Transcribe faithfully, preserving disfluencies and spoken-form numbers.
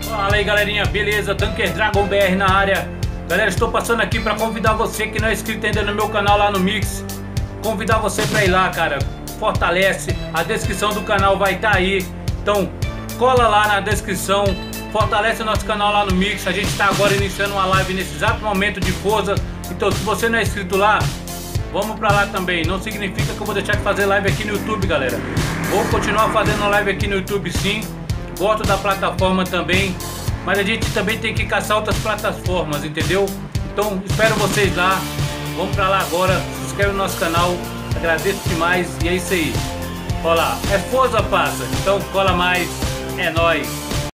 Fala aí, galerinha, beleza? Tanker Dragon B R na área. Galera, estou passando aqui para convidar você que não é inscrito ainda no meu canal lá no Mix. Convidar você para ir lá, cara. Fortalece, a descrição do canal vai estar aí. Então, cola lá na descrição. Fortalece o nosso canal lá no Mix. A gente está agora iniciando uma live nesse exato momento de Forza. Então, se você não é inscrito lá, vamos para lá também. Não significa que eu vou deixar de fazer live aqui no YouTube, galera. Vou continuar fazendo live aqui no YouTube, sim. Gosto da plataforma também, mas a gente também tem que caçar outras plataformas, entendeu? Então espero vocês lá. Vamos pra lá agora. Se inscreve no nosso canal, agradeço demais. E é isso aí. Olha lá, é Forza, passa. Então cola mais, é nóis.